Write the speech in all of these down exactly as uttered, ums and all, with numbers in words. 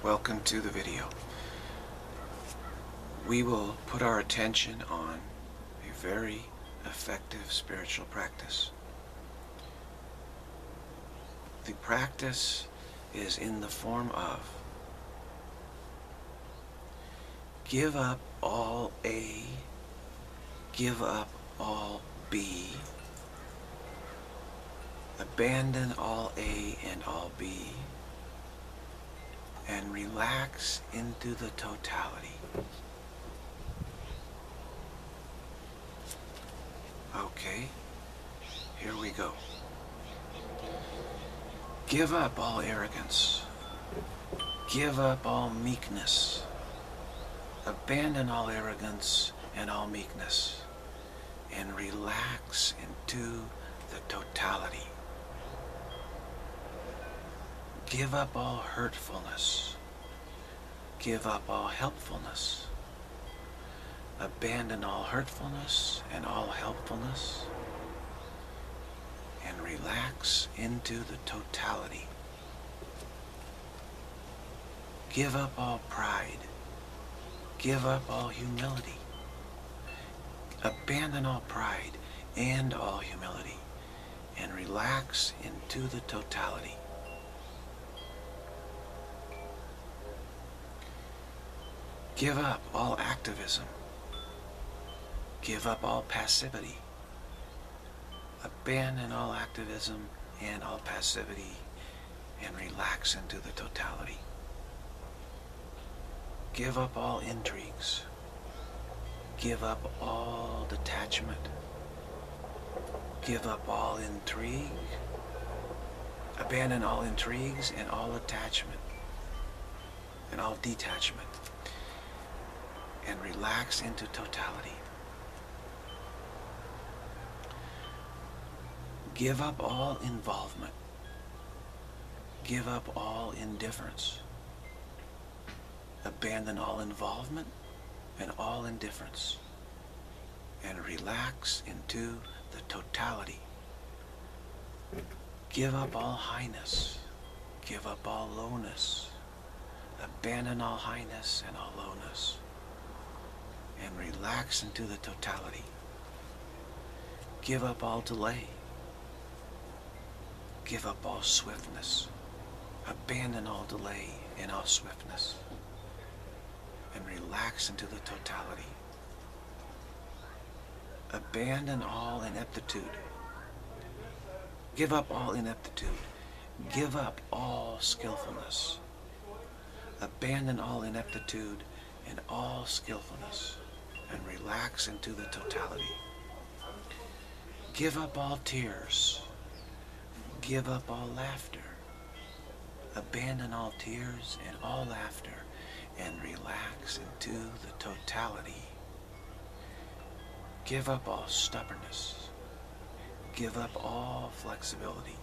Welcome to the video. We will put our attention on a very effective spiritual practice. The practice is in the form of give up all A, give up all B, abandon all A and all B, and relax into the totality. Okay, here we go. Give up all arrogance. Give up all meekness. Abandon all arrogance and all meekness, and relax into the totality. Give up all hurtfulness. Give up all helpfulness. Abandon all hurtfulness and all helpfulness, and relax into the totality. Give up all pride. Give up all humility. Abandon all pride and all humility, and relax into the totality. Give up all activism. Give up all passivity. Abandon all activism and all passivity, and relax into the totality. Give up all intrigues. Give up all detachment. Give up all intrigue. Abandon all intrigues and all attachment and all detachment, and relax into totality. Give up all involvement. Give up all indifference. Abandon all involvement and all indifference, and relax into the totality. Give up all highness. Give up all lowness. Abandon all highness and all lowness, and relax into the totality. Give up all delay. Give up all swiftness. Abandon all delay and all swiftness, and relax into the totality. Abandon all ineptitude. Give up all ineptitude. Give up all skillfulness. Abandon all ineptitude and all skillfulness, and relax into the totality. Give up all tears. Give up all laughter. Abandon all tears and all laughter, and relax into the totality. Give up all stubbornness. Give up all flexibility.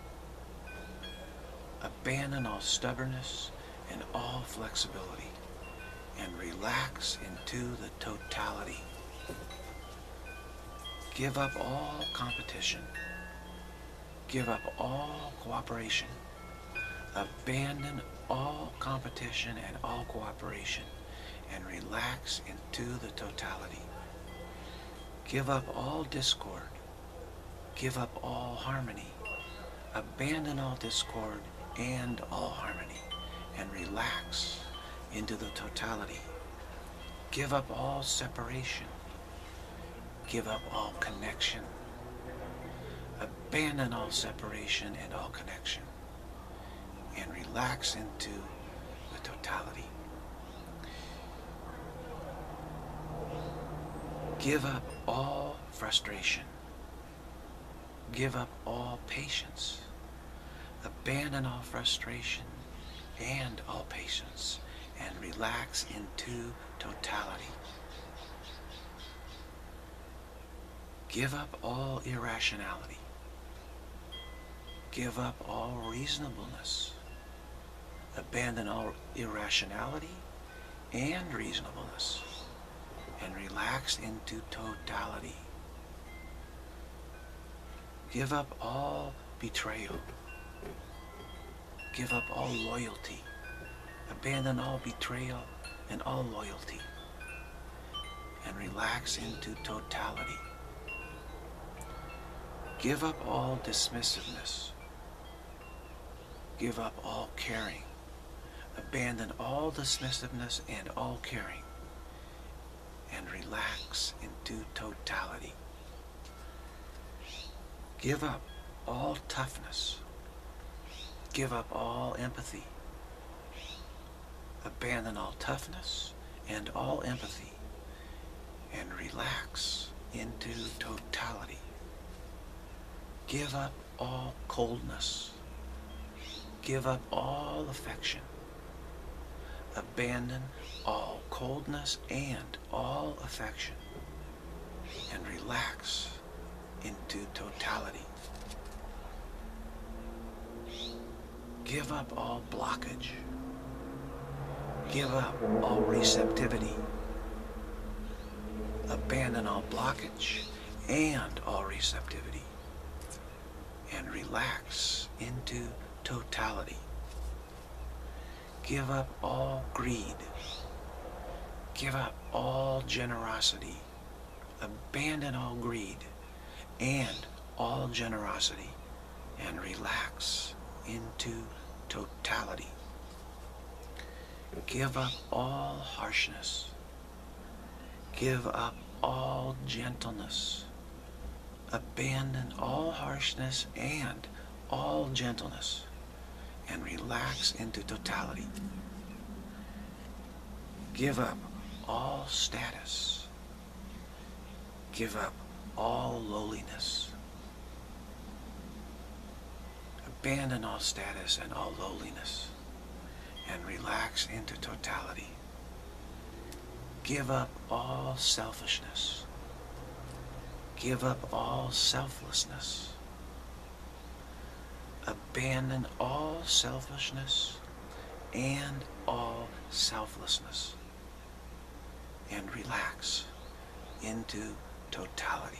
Abandon all stubbornness and all flexibility, and relax into the totality. Give up all competition. Give up all cooperation. Abandon all competition and all cooperation, and relax into the totality. Give up all discord. Give up all harmony. Abandon all discord and all harmony, and relax into the totality. Give up all separation. Give up all connection. Abandon all separation and all connection, and relax into the totality. Give up all frustration. Give up all patience. Abandon all frustration and all patience, and relax into totality. Give up all irrationality. Give up all reasonableness. Abandon all irrationality and reasonableness, and relax into totality. Give up all betrayal. Give up all loyalty. Abandon all betrayal and all loyalty, and relax into totality. Give up all dismissiveness. Give up all caring. Abandon all dismissiveness and all caring, and relax into totality. Give up all toughness. Give up all empathy. Abandon all toughness and all empathy, and relax into totality. Give up all coldness. Give up all affection. Abandon all coldness and all affection, and relax into totality. Give up all blockage. Give up all receptivity. Abandon all blockage and all receptivity, and relax into totality. Give up all greed. Give up all generosity. Abandon all greed and all generosity, and relax into totality. Give up all harshness. Give up all gentleness. Abandon all harshness and all gentleness, and relax into totality. Give up all status. Give up all lowliness. Abandon all status and all lowliness, and relax into totality. Give up all selfishness. Give up all selflessness. Abandon all selfishness and all selflessness, and relax into totality.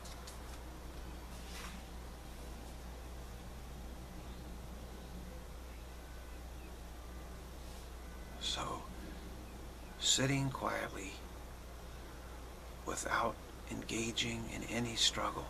So, sitting quietly without engaging in any struggle,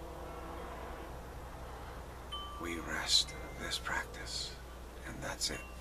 we rest this practice, and that's it.